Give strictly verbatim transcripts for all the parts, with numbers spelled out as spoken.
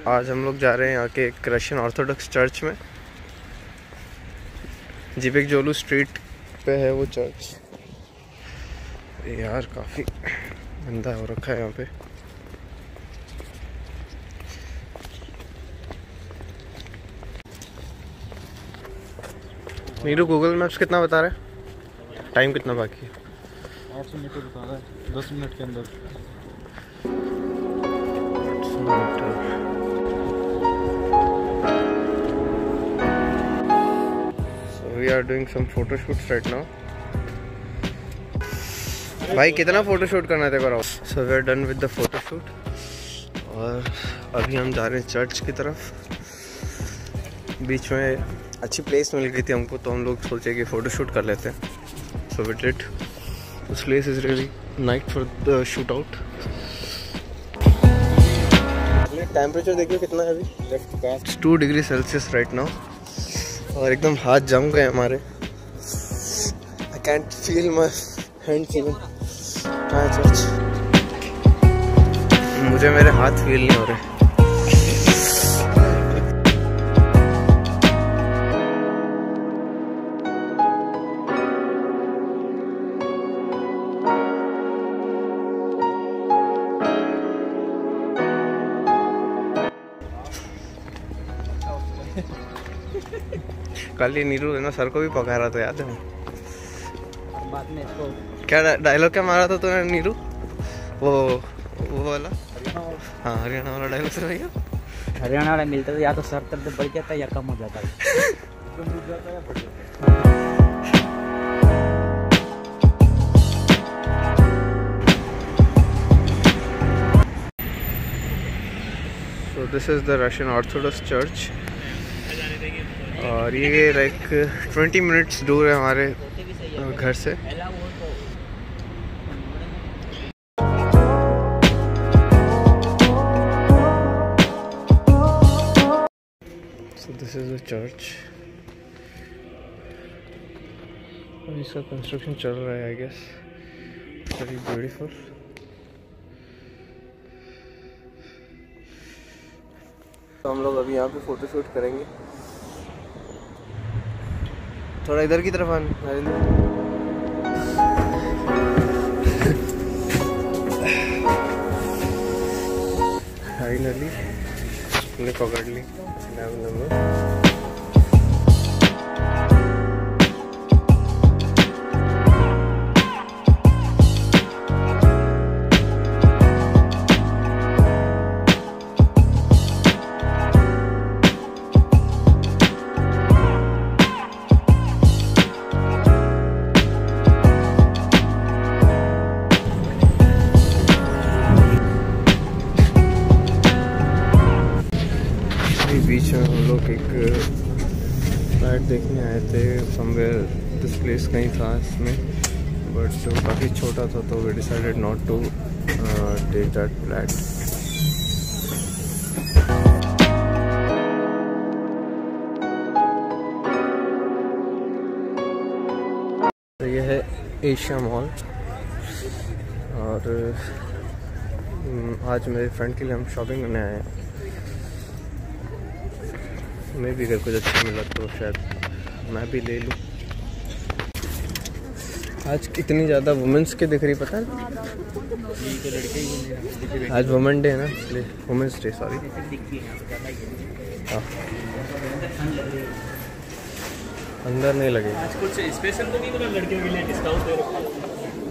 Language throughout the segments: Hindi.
आज हम लोग जा रहे हैं यहाँ के एक रशियन ऑर्थोडॉक्स चर्च में। जिपेक जोलू स्ट्रीट पे है वो चर्च। यार काफ़ी गंदा हो रखा है यहाँ पे। नीरू गूगल मैप्स कितना बता रहा है? टाइम कितना बाकी है? आठ सौ मीटर बता रहा है, दस मिनट के अंदर। So we are doing some photo shoots right now. भाई कितना फोटो शूट करना है तेरे को? So we are done with the photo shoot और अभी हम जा रहे हैं चर्च की तरफ। बीच में अच्छी प्लेस मिल गई थी हमको, तो हम लोग सोचे कि फ़ोटो शूट कर लेते हैं। So we did. This place is really night for the shoot out. Temperature देखिए कितना है अभी, लेफ्ट का two degree Celsius right now, और एकदम हाथ जम गए हमारे। I can't feel my hands even. Church मुझे मेरे हाथ फील नहीं हो रहे। कल ये नीरू है ना, सर को भी पका रहा था, याद है? बाद में इसको क्या डायलॉग क्या मारा था तूने नीरू? वो वो वाला, हाँ हरियाणा वाला डायलॉग से भैया। हरियाणा वाला मिलता है या तो सर दर्द बढ़ जाता है या कम हो जाता है। So this is the Russian Orthodox Church और ये लाइक ट्वेंटी मिनट्स दूर है हमारे घर से। So this is the church। और इसका कंस्ट्रक्शन चल रहा है आई गेस। Very beautiful. तो हम लोग अभी यहाँ पे फोटो शूट करेंगे। थोड़ा इधर की तरफ आने। फाइनली हमने पकड़ ली लैब नंबर। बीच में हम लोग एक फ्लैट देखने आए थे, समवेयर दिस प्लेस कहीं था इसमें, बट वो काफ़ी छोटा था तो we decided not to take that flat. तो ये है एशिया मॉल और आज मेरे फ्रेंड के लिए हम शॉपिंग करने आए हैं। मैं भी अगर कुछ अच्छा मिला तो शायद मैं भी ले लूँ। आज कितनी ज़्यादा वुमेंस के दिख रही पता है? आज वुमेन डे है ना, इसलिए वुमेंस डे सॉरी। हाँ अंदर नहीं लगे। आज कुछ स्पेशल तो नहीं तो लड़कियों के लिए डिस्काउंट दे रखा है।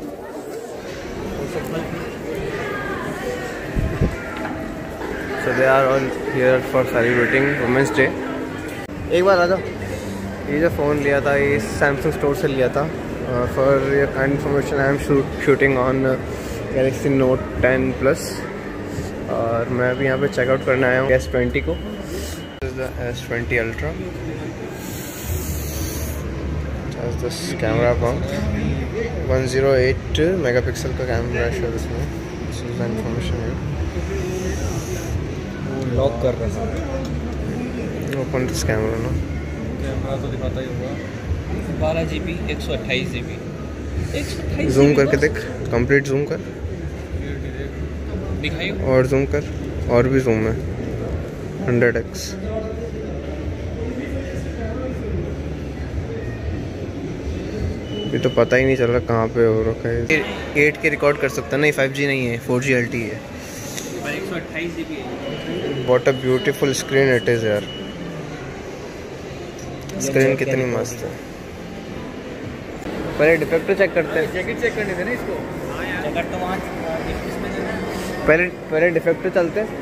So they are all here for celebrating Women's Day। एक बार आ जाओ। ये जो फ़ोन लिया था ये सैमसंग स्टोर से लिया था। For your kind information I am shooting on Galaxy Note ten plus और मैं अभी यहाँ पे चेकआउट करने आया हूँ एस ट्वेंटी को। S twenty ultra this camera pump one zero eight megapixel का कैमरा है इसमें। दिस इज द इन्फॉर्मेशन है। लॉक कर रहा है। ओपन दिस कैमरा ना, कैमरा तो दिखाता ही होगा। बारह जी बी एक सौ अट्ठाईस जी बी जूम करके देख, कंप्लीट जूम कर दिखाई और जूम कर और भी जूम है। Hundred X. ये तो पता ही नहीं चल रहा कहाँ पे हो रखा है। एट के रिकॉर्ड कर सकता, नहीं फाइव जी नहीं है, फोर जी एल टी है। एक सौ अट्ठाईस जी बी है। What a beautiful screen it is यार। स्क्रीन कितनी मस्त है। पहले डिफेक्ट चेक करते हैं। जैकेट चेक करने थे ना इसको। जैकेट तो वहाँ इसमें पहले पहले डिफेक्ट चलते हैं।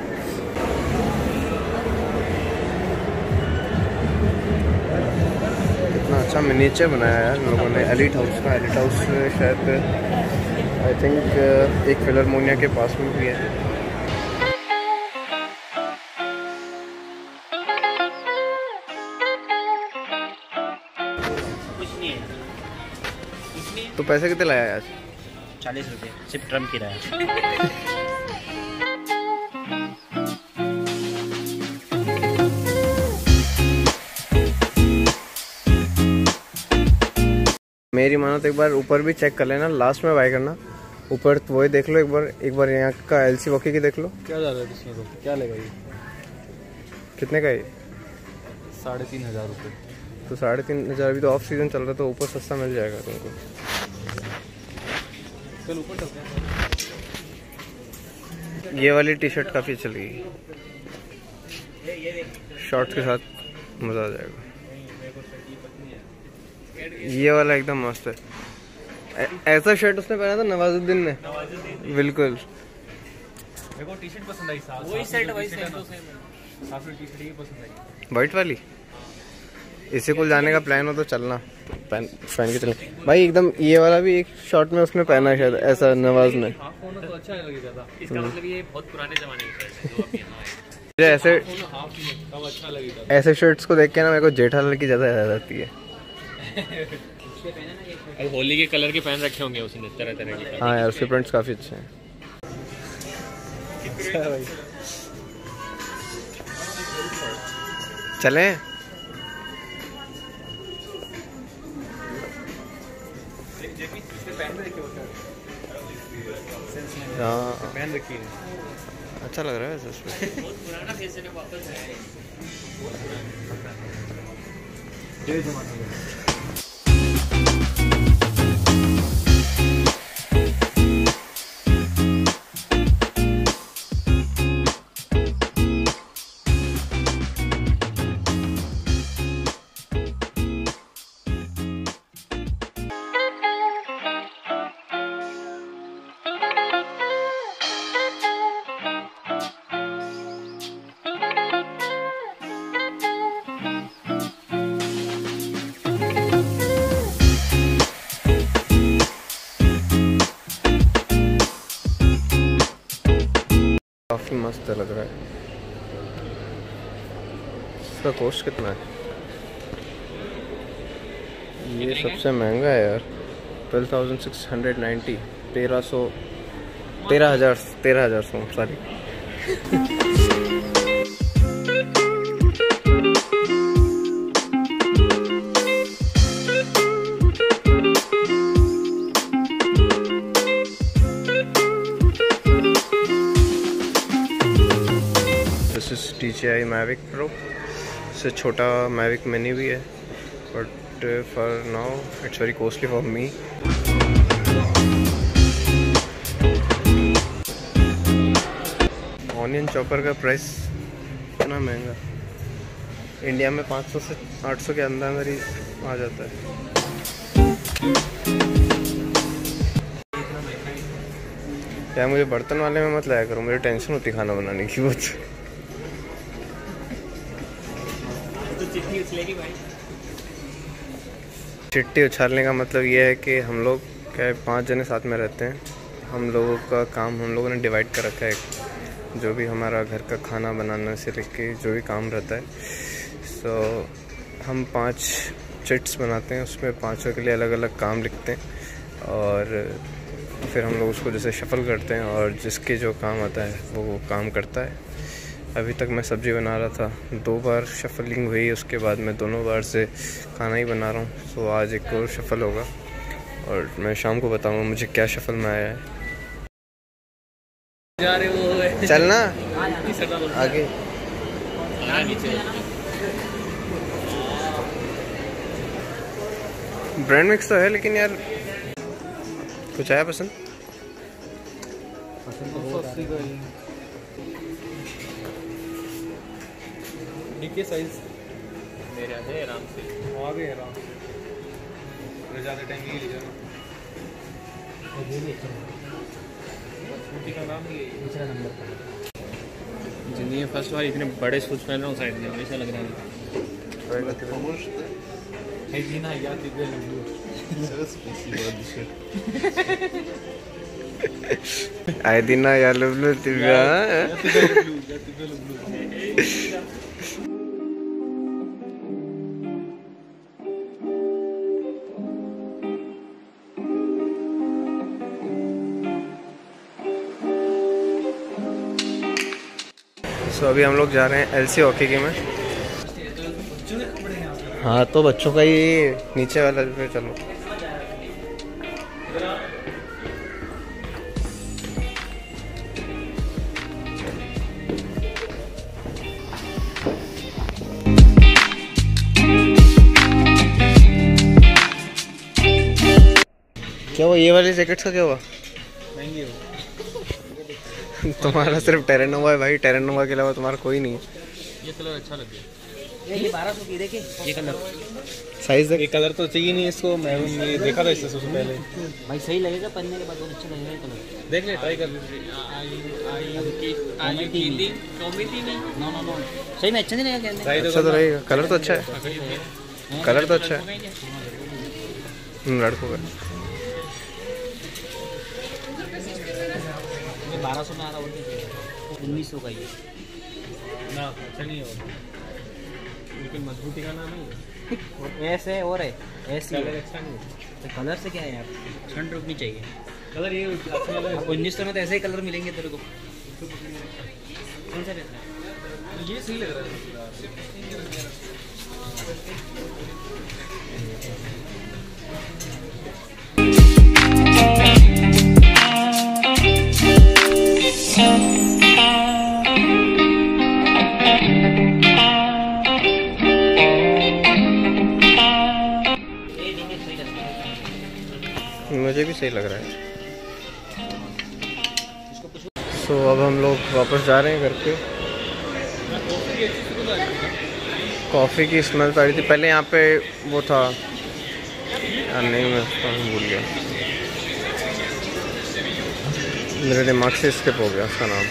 कितना अच्छा मिनीचर बनाया है यार लोगों ने एलिट हाउस का। एलिट हाउस शायद आई थिंक एक फिलहारमोनिया के पास में भी है। तो पैसे कितने लाया आज? चालीस रुपये सिर्फ ट्रम किराया। मेरी मानो तो एक बार ऊपर भी चेक कर लेना, लास्ट में बाय करना। ऊपर तो वही देख लो एक बार, एक बार यहाँ का एलसी वॉकी की देख लो। क्या जा रहा है इसमें? तो क्या लेगा ये? कितने का ये? साढ़े तीन हज़ार रुपये। तो साढ़े तीन हज़ार अभी तो ऑफ सीजन चल रहा है, तो ऊपर सस्ता मिल जाएगा तुमको। चल ऊपर चलते हैं। ये वाली टी शर्ट काफ़ी चल गई, शॉर्ट्स के साथ मज़ा आ जाएगा। ये वाला एकदम मस्त है। ऐ, ऐसा शर्ट उसने पहना था नवाजुद्दीन ने। बिल्कुल मेरे को टी शर्ट पसंद आई। वही सेट वही सेट तो सेम है। साफ टी शर्ट ही पसंद आई, वाइट वाली। इसी को जाने का प्लान हो तो चलना, पहन पहन के चलना भाई। एकदम ये वाला भी एक शॉर्ट में उसने पहना है शायद, ऐसा नवाज ने। हाफ होना तो अच्छा लगेगा था। इसका मतलब ये बहुत पुराने जमाने की शर्ट है जो अभी यहाँ है। मुझे ऐसे हाफ में तब अच्छा लगेगा। ऐसे शर्ट्स को देख के ना मेरे को जेठालाल की ज़्यादा याद आती है। अब होली के कलर के पहन रखे होंगे उसने, तरह तरह के। हाँ यार उसके प्रिंट्स काफ़ी अच्छे हैं। चलें? हाँ पहन रखी है, अच्छा लग रहा है वैसे उसमें। बहुत पुराना फैशन है, वापस आया है। काफ़ी मस्त लग रहा है। इसका कॉस्ट कितना है? ये सबसे महंगा है यार, twelve thousand six hundred ninety. तेरह सौ तेरह हज़ार तेरह हज़ार सौ sorry. This is D J I Mavic Pro. इससे छोटा मैविक मिनी भी है, but for now it's very costly for me. Onion chopper का प्राइस इतना महंगा, इंडिया में पाँच सौ से आठ सौ के अंदर अंदर ही आ जाता है। क्या मुझे बर्तन वाले में मत लाया करो, मुझे टेंशन होती खाना बनाने की बहुत। चिट्ठी उछलेगी भाई। चिट्ठी उछालने का मतलब ये है कि हम लोग क्या पांच जने साथ में रहते हैं। हम लोगों का काम हम लोगों ने डिवाइड कर रखा है, जो भी हमारा घर का खाना बनाने से लेके जो भी काम रहता है। सो हम पांच चिट्स बनाते हैं, उसमें पांचों के लिए अलग अलग काम लिखते हैं और फिर हम लोग उसको जैसे शफल करते हैं और जिसके जो काम आता है वो वो काम करता है। अभी तक मैं सब्ज़ी बना रहा था, दो बार शफलिंग हुई, उसके बाद मैं दोनों बार से खाना ही बना रहा हूँ। सो आज एक और शफल होगा और मैं शाम को बताऊँगा मुझे क्या शफल में आया है। जा रहे वो चलना आगे। ब्रांड मिक्स तो है लेकिन यार कुछ आया पसंद? डीके साइज मेरे है आराम से आ गए आराम से ज़्यादा टाइम नहीं लिया ना। स्कूटी का नाम ये दूसरा नंबर का जिंदगी में फर्स्ट बार इतने बड़े शूज पहन रहा हूँ साइड में, हमेशा लग रहा है Едина, я тебя люблю. Спасибо, Бишкек. Едина, я люблю тебя. Я тебя люблю, я тебя люблю. सो अभी हम लोग जा रहे हैं एलसी हॉकी की में। हाँ तो बच्चों का ही नीचे वाला पे चलो। क्या हुआ ये वाली जैकेट्स का क्या हुआ? महंगी हो। तुम्हारा सिर्फ टेरेनोवा है भाई, टेरेनोवा के अलावा तुम्हारा कोई नहीं है। ये कलर अच्छा लग गया। ये बारह सौ की देखिए ये कलर साइज देख। ये कलर तो चाहिए नहीं इसको, मैं ये देखा था इससे सबसे पहले। भाई सही लगेगा पहनने के बाद, बहुत अच्छा लगेगा ये कलर। देख ले, ट्राई कर ले। नो नो नो सही में अच्छा नहीं लगेगा कहने। अच्छा तो रहेगा, कलर तो अच्छा है, कलर तो अच्छा है लड़कों का। बारह सौ में आ रहा होगा, उन्नीस सौ का ये ना अच्छा नहीं होगा, लेकिन मजबूती का नाम है ऐसे और है ऐसे कलर अच्छा नहीं है। तो कलर से क्या है यार, ठंड रुकनी चाहिए। कलर ये अच्छा लग रहा है। उन्नीस सौ में तो ऐसे ही कलर मिलेंगे तेरे को। कौन सा रहता है? ये सही लग रहा है। मुझे भी सही लग रहा है। सो so, अब हम लोग वापस जा रहे हैं घर पे। कॉफ़ी की स्मेल तो आ रही थी पहले यहाँ पे, वो था यार नहीं मैं उसका भूल गया, मेरे दिमाग से स्किप हो गया उसका नाम।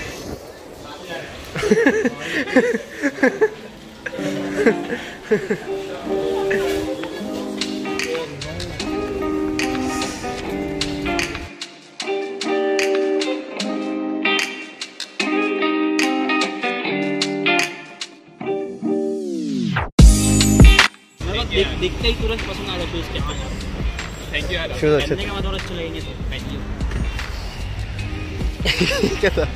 दिखते ही तुरंत पसंद आ जाते उसके। हाँ यार थैंक यू यार। शूज अच्छे थे। के बाद और अच्छे लगेंगे तो थैंक यू। क्या था?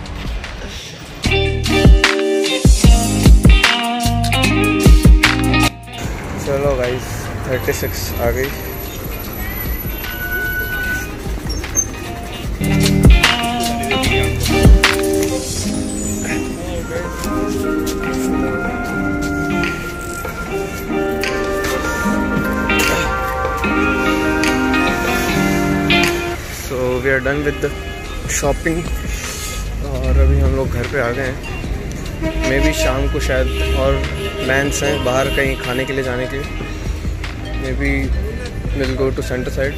चलो गाइस थर्टी सिक्स आ गई। We are done with the shopping और अभी हम लोग घर पे आ गए हैं। मे भी शाम को शायद और प्लान्स हैं बाहर कहीं खाने के लिए जाने के लिए। Maybe will go to centre side.